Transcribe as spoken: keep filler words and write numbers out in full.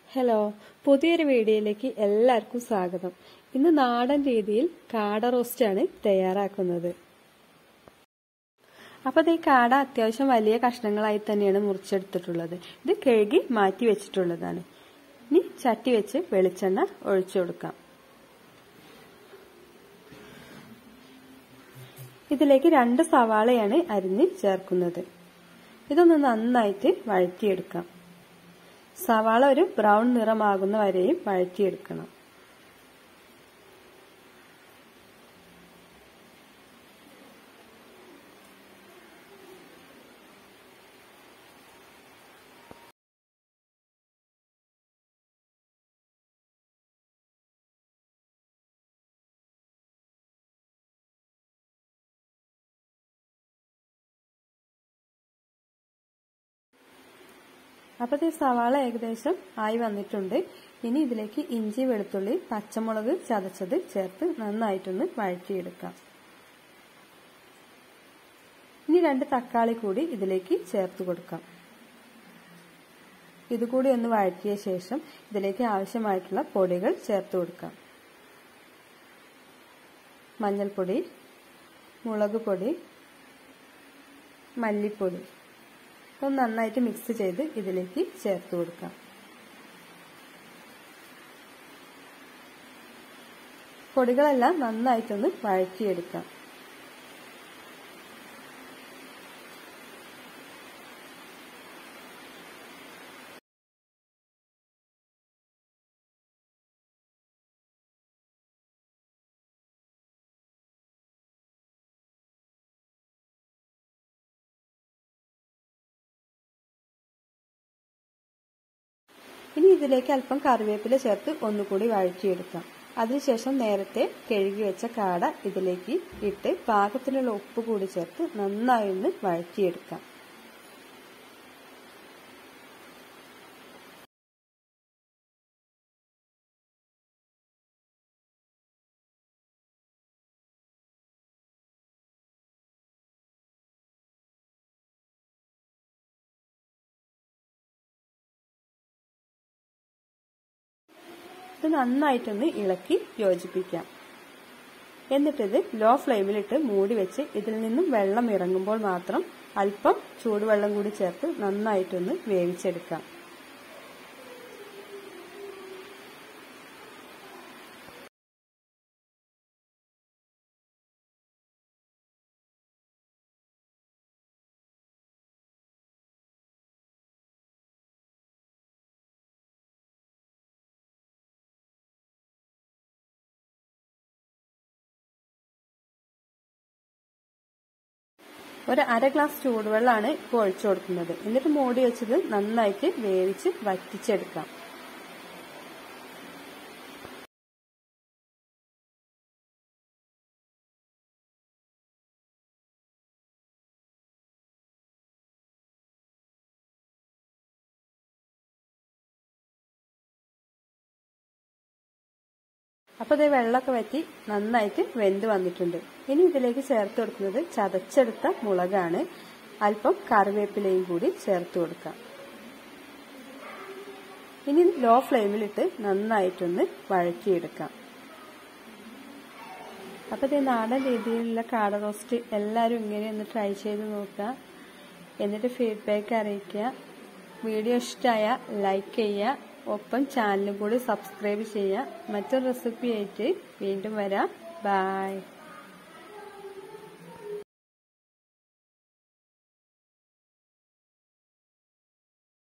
Hello, പുതിയൊരു വീഡിയോയിലേക്ക് എല്ലാവർക്കും സ്വാഗതം. ഇന്ന് നാടൻ രീതിയിൽ കാട റോസ്റ്റാണ് തയ്യാറാക്കുന്നത്. അപ്പോൾ ഈ കാട അത്യാവശ്യം വലിയ കഷ്ണങ്ങളായി തന്നെയാണ് മുറിച്ചെടുത്തിട്ടുള്ളത്. ഇത് കഴുകി മാറ്റി വെച്ചിട്ടുള്ളതാണ്. ഇനി ചട്ടി വെച്ച് വെളിച്ചെണ്ണ ഒഴിച്ചു കൊടുക്കാം. ഇതിലേക്ക് രണ്ട് സവാളയാണ് അരിഞ്ഞ് ചേർക്കുന്നത്. ഇതൊന്ന് നന്നായിട്ട് വഴറ്റിയെടുക്കാം. സവാള ഒരു ബ്രൗൺ നിറമാകുന്ന വരെയും വഴറ്റിയെടുക്കണം. അപ്പോൾ ഈ സവാള ഏകദേശം ആയി വന്നിട്ടുണ്ട്. ഇനി ഇതിലേക്ക് ഇഞ്ചി, വെളുത്തുള്ളി, പച്ചമുളക് ചതച്ചത് ചേർത്ത് നന്നായിട്ടൊന്ന് വഴറ്റിയെടുക്കാം. ഇനി രണ്ട് തക്കാളി കൂടി ഇതിലേക്ക് ചേർത്ത് കൊടുക്കാം. ഇതുകൂടി ഒന്ന് വഴറ്റിയ ശേഷം ഇതിലേക്ക് ആവശ്യമായിട്ടുള്ള പൊടികൾ ചേർത്ത് കൊടുക്കാം. മഞ്ഞൾപ്പൊടി, മുളക് പൊടി, മല്ലിപ്പൊടി ഒന്ന് നന്നായിട്ട് മിക്സ് ചെയ്ത് ഇതിലേക്ക് ചേർത്ത് കൊടുക്കാം. പൊടികളെല്ലാം നന്നായിട്ടൊന്ന് വഴറ്റിയെടുക്കാം. ഇനി ഇതിലേക്ക് അല്പം കറിവേപ്പില ചേർത്ത് ഒന്നുകൂടി വഴറ്റിയെടുക്കാം. അതിനുശേഷം നേരത്തെ കഴുകി വെച്ച കാട ഇതിലേക്ക് ഇട്ട് പാകത്തിനുള്ള ഉപ്പ് കൂടി ചേർത്ത് നന്നായി ഒന്ന് വഴറ്റിയെടുക്കാം. ഇത് നന്നായിട്ടൊന്ന് ഇളക്കി യോജിപ്പിക്കാം. എന്നിട്ടിത് ലോ ഫ്ലെയിമിലിട്ട് മൂടി വെച്ച് ഇതിൽ നിന്നും വെള്ളം ഇറങ്ങുമ്പോൾ മാത്രം അല്പം ചൂടുവെള്ളം കൂടി ചേർത്ത് നന്നായിട്ടൊന്ന് വേവിച്ചെടുക്കാം. ഒരു അര ഗ്ലാസ് ചൂടുവെള്ളമാണ് ഇപ്പോൾ ഒഴിച്ചു കൊടുക്കുന്നത്. എന്നിട്ട് മൂടി വെച്ചത് നന്നായിട്ട് വേവിച്ച് വറ്റിച്ചെടുക്കാം. അപ്പോൾ ഇത് വെള്ളമൊക്കെ വറ്റി നന്നായിട്ട് വെന്ത് വന്നിട്ടുണ്ട്. ഇനി ഇതിലേക്ക് ചേർത്ത് കൊടുക്കുന്നത് ചതച്ചെടുത്ത മുളകാണ്. അല്പം കറിവേപ്പിലയും കൂടി ചേർത്ത് കൊടുക്കാം. ഇനി ലോ ഫ്ലെയിമിലിട്ട് നന്നായിട്ടൊന്ന് വഴറ്റിയെടുക്കാം. അപ്പോൾ ഇത് നാടൻ രീതിയിലുള്ള കാട റോസ്റ്റ് എല്ലാവരും ഇങ്ങനെ ഒന്ന് ട്രൈ ചെയ്ത് നോക്കുക. എന്നിട്ട് ഫീഡ്ബാക്ക് അറിയിക്കുക. വീഡിയോ ഇഷ്ടമായ ലൈക്ക് ചെയ്യുക. ഒപ്പം ചാനലും കൂടി സബ്സ്ക്രൈബ് ചെയ്യുക. മറ്റൊരു റെസിപ്പി ആയിട്ട് വീണ്ടും വരാം. ബൈ.